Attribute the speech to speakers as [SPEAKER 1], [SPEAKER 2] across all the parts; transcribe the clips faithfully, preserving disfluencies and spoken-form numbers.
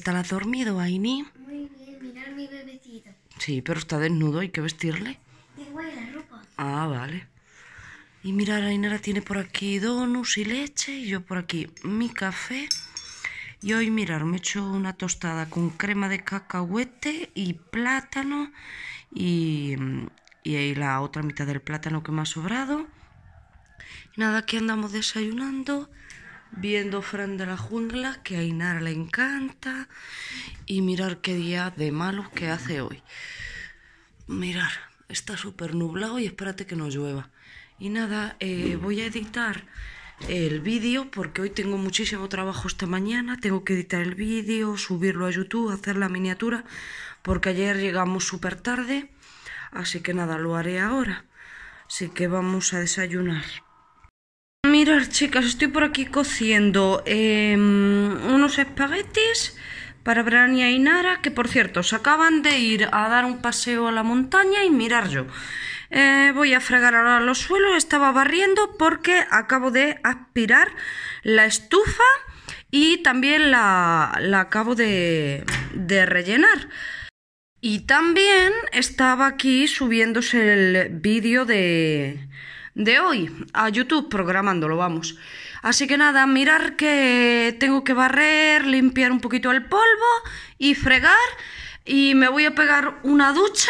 [SPEAKER 1] tal has dormido, Aini?
[SPEAKER 2] Muy bien, mirar mi bebecito.
[SPEAKER 1] Sí, pero está desnudo, hay que vestirle.
[SPEAKER 2] Tengo ahí la ropa.
[SPEAKER 1] Ah, vale. Y mirar, Ainara tiene por aquí donuts y leche, y yo por aquí mi café. Y hoy, mirar, me he hecho una tostada con crema de cacahuete y plátano. Y, y ahí la otra mitad del plátano que me ha sobrado. Y nada, aquí andamos desayunando, viendo Fran de la jungla, que a Ainara le encanta. Y mirar qué día de malo que hace hoy. Mirar, está súper nublado y espérate que no llueva. Y nada, eh, voy a editar el vídeo porque hoy tengo muchísimo trabajo esta mañana. Tengo que editar el vídeo, subirlo a YouTube, hacer la miniatura, porque ayer llegamos súper tarde. Así que nada, lo haré ahora. Así que vamos a desayunar. Mirad, chicas, estoy por aquí cociendo eh, unos espaguetis para Bran y Ainara, que por cierto se acaban de ir a dar un paseo a la montaña. Y mirar, yo eh, voy a fregar ahora los suelos. Estaba barriendo porque acabo de aspirar la estufa y también la, la acabo de, de rellenar. Y también estaba aquí subiéndose el vídeo de, de hoy a YouTube, programándolo, vamos. Así que nada, mirar que tengo que barrer, limpiar un poquito el polvo y fregar. Y me voy a pegar una ducha.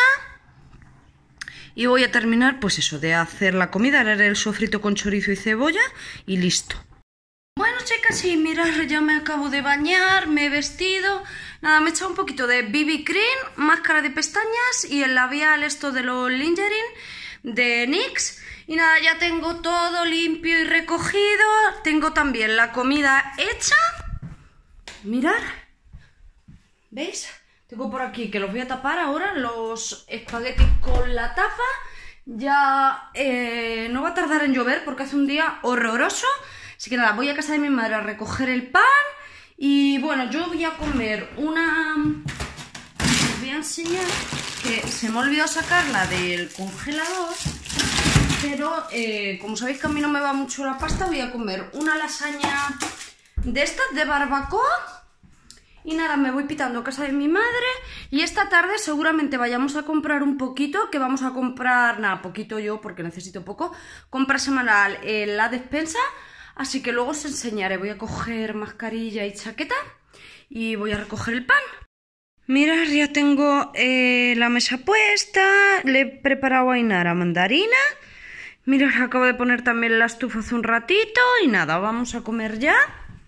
[SPEAKER 1] Y voy a terminar, pues eso, de hacer la comida. Haré el sofrito con chorizo y cebolla y listo. Bueno, chicas, y mirad, ya me acabo de bañar, me he vestido. Nada, me he echado un poquito de B B cream, máscara de pestañas y el labial esto de los Lingerie de NYX. Y nada, ya tengo todo limpio y recogido. Tengo también la comida hecha. Mirad. ¿Veis? Tengo por aquí que los voy a tapar ahora, los espaguetis con la tapa. Ya eh, no va a tardar en llover porque hace un día horroroso. Así que nada, voy a casa de mi madre a recoger el pan. Y bueno, yo voy a comer una... Os voy a enseñar que se me olvidó sacarla del congelador. Pero eh, como sabéis que a mí no me va mucho la pasta, voy a comer una lasaña de estas de barbacoa. Y nada, me voy pitando a casa de mi madre. Y esta tarde seguramente vayamos a comprar un poquito. Que vamos a comprar, nada, poquito yo porque necesito poco. Compra semanal en la despensa. Así que luego os enseñaré. Voy a coger mascarilla y chaqueta. Y voy a recoger el pan. Mirad, ya tengo eh, la mesa puesta. Le he preparado a Ainara mandarina. Mirad, acabo de poner también la estufa hace un ratito. Y nada, vamos a comer ya.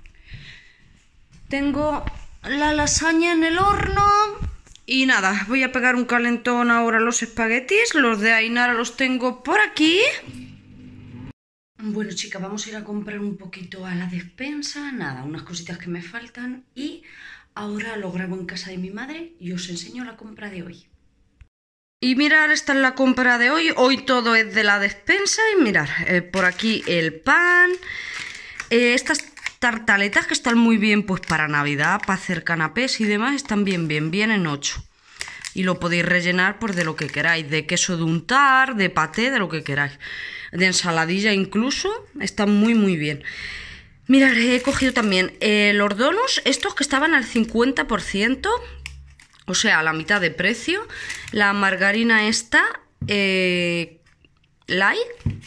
[SPEAKER 1] Tengo la lasaña en el horno. Y nada, voy a pegar un calentón ahora a los espaguetis. Los de Ainara los tengo por aquí. Bueno, chicas, vamos a ir a comprar un poquito a la despensa. Nada, unas cositas que me faltan. Y ahora lo grabo en casa de mi madre y os enseño la compra de hoy. Y mirad, esta es la compra de hoy. Hoy todo es de la despensa. Y mirad, eh, por aquí el pan. Eh, estas tartaletas que están muy bien pues para Navidad, para hacer canapés y demás. Están bien, bien, vienen ocho. Y lo podéis rellenar pues de lo que queráis. De queso de untar, de paté, de lo que queráis. De ensaladilla incluso. Están muy, muy bien. Mirad, he cogido también eh, los donuts. Estos que estaban al cincuenta por ciento. O sea, a la mitad de precio. La margarina esta, eh, light.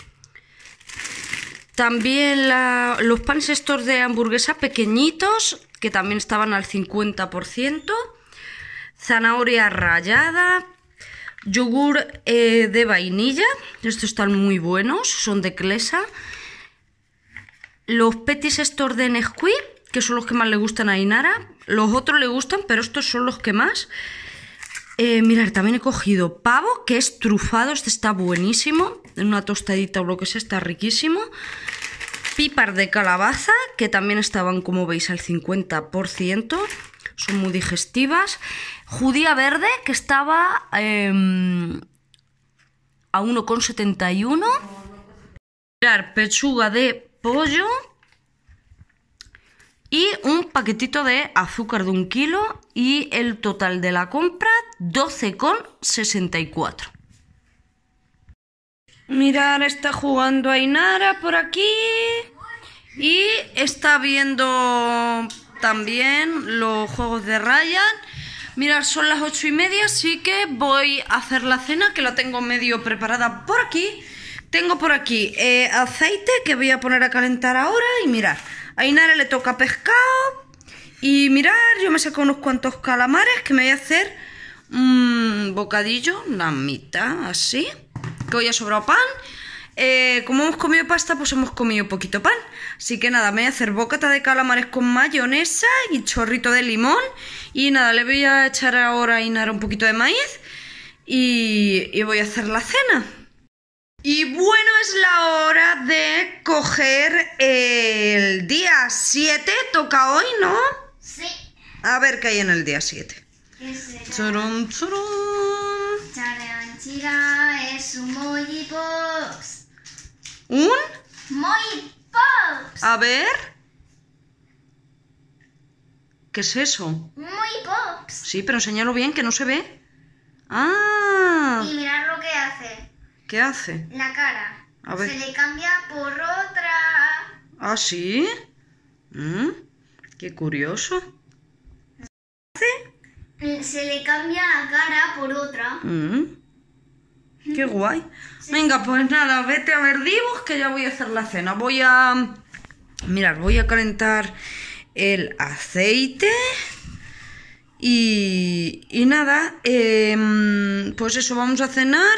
[SPEAKER 1] También la, los panes estos de hamburguesa pequeñitos, que también estaban al cincuenta por ciento. Zanahoria rallada. Yogur eh, de vainilla. Estos están muy buenos, son de Clesa. Los petis estos de Nesquik, que son los que más le gustan a Ainara. Los otros le gustan, pero estos son los que más. Eh, mirad, también he cogido pavo, que es trufado. Este está buenísimo. En una tostadita o lo que sea, está riquísimo. Pipas de calabaza, que también estaban, como veis, al cincuenta por ciento. Son muy digestivas. Judía verde, que estaba eh, a uno con setenta y uno. Mirad, pechuga de pollo. Y un paquetito de azúcar de un kilo. Y el total de la compra, doce con sesenta y cuatro. Mirad, está jugando Ainara por aquí. Y está viendo también los juegos de Ryan. Mirad, son las ocho y media, así que voy a hacer la cena, que la tengo medio preparada por aquí. Tengo por aquí eh, aceite que voy a poner a calentar ahora. Y mirad, a Ainara le toca pescado. Y mirad, yo me saco unos cuantos calamares que me voy a hacer un bocadillo, la mitad, así. Que hoy ha sobrado pan. Eh, como hemos comido pasta, pues hemos comido poquito pan. Así que nada, me voy a hacer bocata de calamares con mayonesa y chorrito de limón. Y nada, le voy a echar ahora a Ainara un poquito de maíz. Y, y voy a hacer la cena. Y bueno, es la hora de coger el día siete. Toca hoy, ¿no?
[SPEAKER 2] Sí.
[SPEAKER 1] A ver qué hay en el día siete.
[SPEAKER 2] ¿Qué será?
[SPEAKER 1] Churum, churum.
[SPEAKER 2] Charanchira es un Mojipops.
[SPEAKER 1] ¿Un?
[SPEAKER 2] Mojipops.
[SPEAKER 1] A ver. ¿Qué es eso?
[SPEAKER 2] Mojipops.
[SPEAKER 1] Sí, pero enséñalo bien, que no se ve. Ah.
[SPEAKER 2] Y mirad lo que hace.
[SPEAKER 1] ¿Qué hace?
[SPEAKER 2] La cara.
[SPEAKER 1] A ver.
[SPEAKER 2] Se le cambia por otra.
[SPEAKER 1] ¿Ah, sí? Mm, qué curioso.
[SPEAKER 2] Se le cambia la cara por otra.
[SPEAKER 1] Mm, qué guay. Venga, pues nada, vete a ver dibujos que ya voy a hacer la cena. Voy a... Mirad, voy a calentar el aceite. Y, y nada, eh, pues eso, vamos a cenar.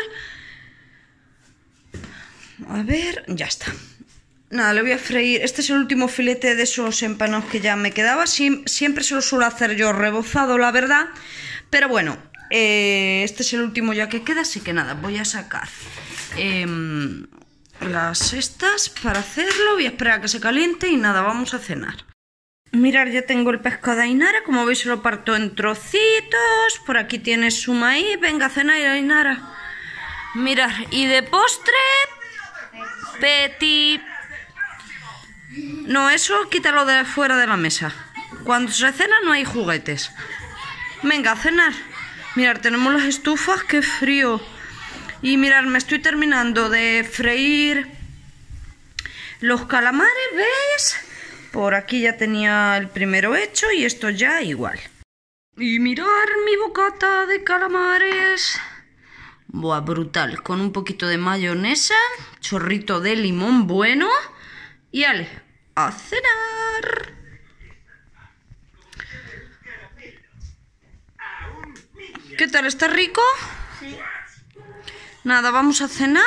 [SPEAKER 1] A ver, ya está. Nada, le voy a freír. Este es el último filete de esos empanados que ya me quedaba. Sie siempre se lo suelo hacer yo rebozado, la verdad. Pero bueno, eh, este es el último ya que queda. Así que nada, voy a sacar eh, las estas para hacerlo. Voy a esperar a que se caliente y nada, vamos a cenar. Mirad, ya tengo el pescado de Ainara. Como veis, se lo parto en trocitos. Por aquí tienes su maíz. Venga a cenar, Ainara. Mirad, y de postre... Petit. No, eso quítalo de fuera de la mesa. Cuando se cena no hay juguetes. Venga, a cenar. Mirad, tenemos las estufas, qué frío. Y mirad, me estoy terminando de freír los calamares, ¿veis? Por aquí ya tenía el primero hecho y esto ya igual. Y mirad mi bocata de calamares. Buah, brutal. Con un poquito de mayonesa, chorrito de limón bueno. Y ale, a cenar. ¿Qué tal? ¿Está rico?
[SPEAKER 2] Sí.
[SPEAKER 1] Nada, vamos a cenar.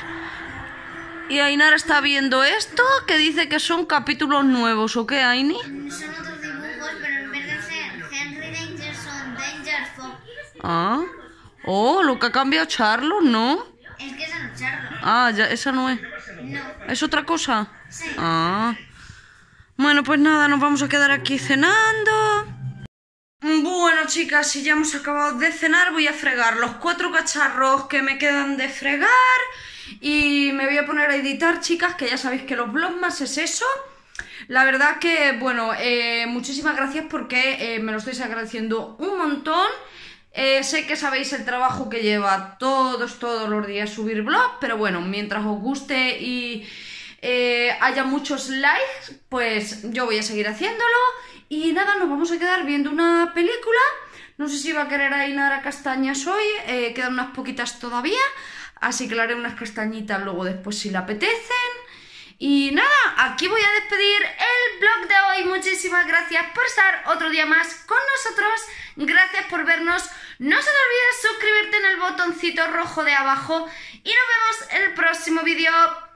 [SPEAKER 1] Y Ainara está viendo esto, que dice que son capítulos nuevos, ¿o qué, Aini?
[SPEAKER 2] Son otros dibujos, pero en vez de ser Henry Danger son Danger Fox.
[SPEAKER 1] Ah. Oh, lo que ha cambiado Charlo, ¿no?
[SPEAKER 2] Es que esa no es Charlo.
[SPEAKER 1] Ah, ya, esa no es.
[SPEAKER 2] No.
[SPEAKER 1] ¿Es otra cosa?
[SPEAKER 2] Sí.
[SPEAKER 1] Ah. Bueno, pues nada, nos vamos a quedar aquí cenando. Bueno, chicas, si ya hemos acabado de cenar, voy a fregar los cuatro cacharros que me quedan de fregar. Y me voy a poner a editar, chicas, que ya sabéis que los vlogmas es eso. La verdad que, bueno, eh, muchísimas gracias porque eh, me lo estáis agradeciendo un montón. Eh, sé que sabéis el trabajo que lleva todos, todos los días subir vlog, pero bueno, mientras os guste y eh, haya muchos likes, pues yo voy a seguir haciéndolo. Y nada, nos vamos a quedar viendo una película. No sé si va a querer Ainara castañas hoy, eh, quedan unas poquitas todavía, así que le haré unas castañitas luego después si le apetecen. Y nada, aquí voy a despedir el vlog de hoy. Muchísimas gracias por estar otro día más con nosotros. Gracias por vernos. No se te olvide suscribirte en el botoncito rojo de abajo. Y nos vemos en el próximo vídeo.